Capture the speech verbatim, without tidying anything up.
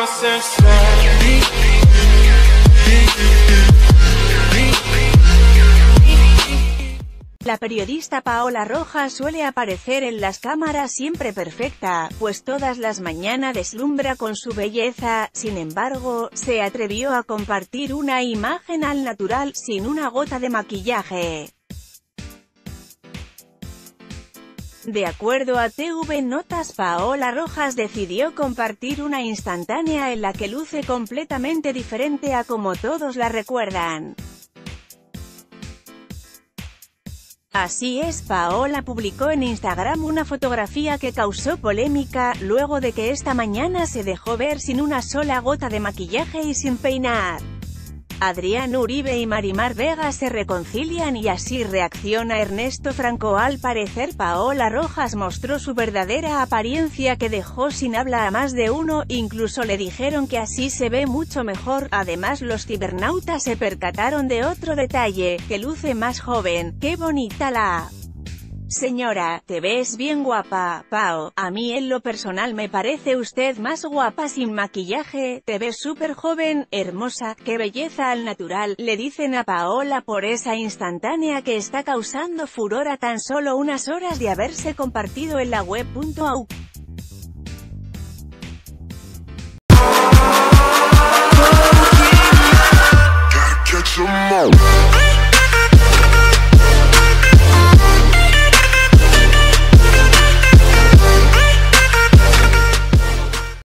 La periodista Paola Rojas suele aparecer en las cámaras siempre perfecta, pues todas las mañanas deslumbra con su belleza. Sin embargo, se atrevió a compartir una imagen al natural, sin una gota de maquillaje. De acuerdo a T V Notas, Paola Rojas decidió compartir una instantánea en la que luce completamente diferente a como todos la recuerdan. Así es, Paola publicó en Instagram una fotografía que causó polémica, luego de que esta mañana se dejó ver sin una sola gota de maquillaje y sin peinar. Adrián Uribe y Marimar Vega se reconcilian y así reacciona Ernesto Franco. Al parecer Paola Rojas mostró su verdadera apariencia, que dejó sin habla a más de uno, incluso le dijeron que así se ve mucho mejor. Además, los cibernautas se percataron de otro detalle, que luce más joven. ¡Qué bonita la señora! Te ves bien guapa, Pao. A mí en lo personal me parece usted más guapa sin maquillaje. Te ves súper joven, hermosa. ¡Qué belleza al natural!, le dicen a Paola por esa instantánea que está causando furor a tan solo unas horas de haberse compartido en la web punto a u.